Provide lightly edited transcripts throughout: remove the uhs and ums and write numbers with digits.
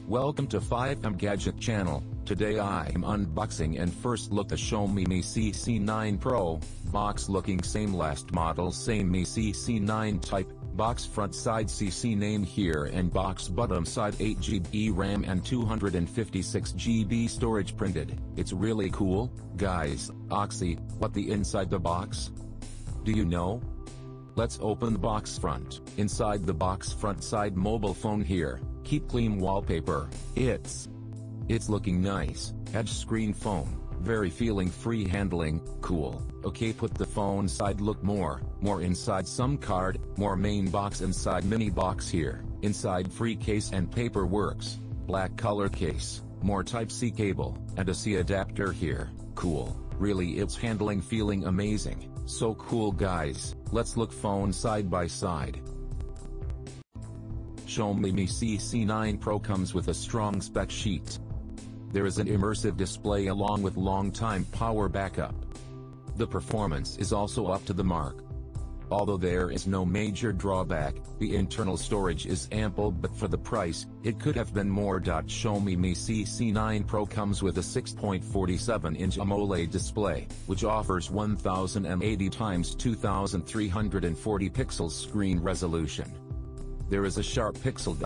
Welcome to 5M Gadget channel. Today I am unboxing and first look the Xiaomi Mi CC9 Pro. Box looking same last model same Mi CC9 type. Box front side CC name here and box bottom side 8GB RAM and 256GB storage printed. It's really cool, guys. Oxy, what the inside the box? Do you know? Let's open the box front. Inside the box front side mobile phone here. Keep clean wallpaper. It's looking nice. Edge screen phone. Very feeling free handling. Cool. Okay, put the phone side look more inside some card, more main box inside mini box here. Inside free case and paper works. Black color case. More Type-C cable, and a C adapter here. Cool. Really it's handling feeling amazing. So cool guys. Let's look phone side by side. Xiaomi Mi CC9 Pro comes with a strong spec sheet. There is an immersive display along with long-time power backup. The performance is also up to the mark. Although there is no major drawback, the internal storage is ample, but for the price, it could have been more. Xiaomi Mi CC9 Pro comes with a 6.47-inch AMOLED display, which offers 1080 x 2340 pixels screen resolution. There is a sharp pixel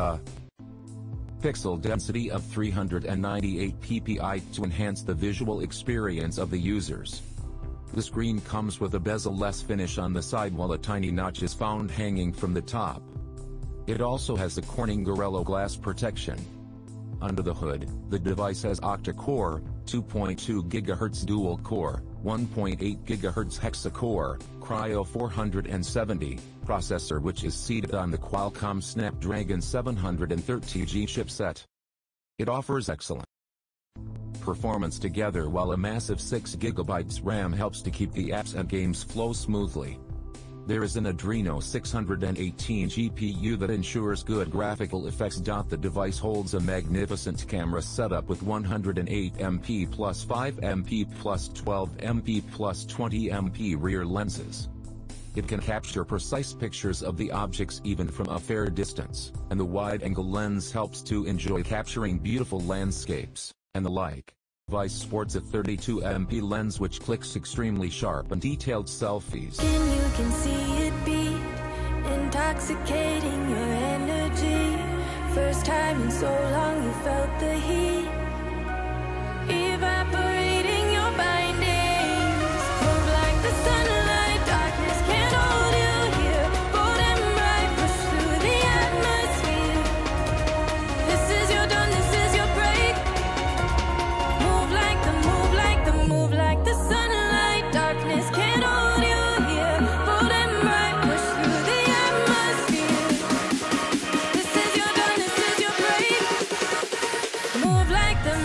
density of 398 ppi to enhance the visual experience of the users. The screen comes with a bezel-less finish on the side while a tiny notch is found hanging from the top. It also has a Corning Gorilla Glass protection. Under the hood, the device has octa-core, 2.2 GHz dual-core, 1.8 GHz hexa-core, Kryo 470 processor which is seated on the Qualcomm Snapdragon 730G chipset. It offers excellent performance together while a massive 6GB RAM helps to keep the apps and games flow smoothly. There is an Adreno 618 GPU that ensures good graphical effects. The device holds a magnificent camera setup with 108MP plus 5MP plus 12MP plus 20MP rear lenses. It can capture precise pictures of the objects even from a fair distance, and the wide-angle lens helps to enjoy capturing beautiful landscapes, and the like. The device sports a 32MP lens which clicks extremely sharp and detailed selfies. And you can see it beat, intoxicating your energy. First time in so long you felt the heat, evaporating your bindings. Move like the sunlight, darkness can't hold you here. Bold and bright, push through the atmosphere. This is your dawn, this is your break. Move like the sunlight, darkness can't hold you here. Bold and bright, push through the atmosphere. This is your dawn, this is your break. Move like the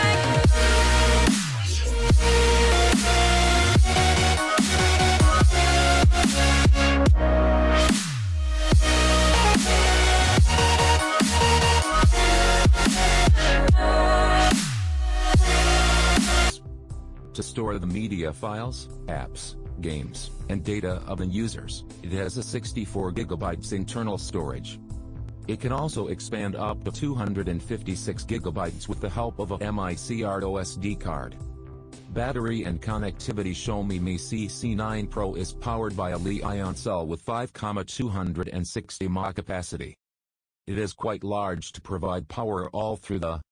To store the media files, apps, games, and data of the users, it has a 64GB internal storage. It can also expand up to 256GB with the help of a micro SD card. Battery and connectivity. Xiaomi Mi CC9 Pro is powered by a Li-ion cell with 5,260 mAh capacity. It is quite large to provide power all through the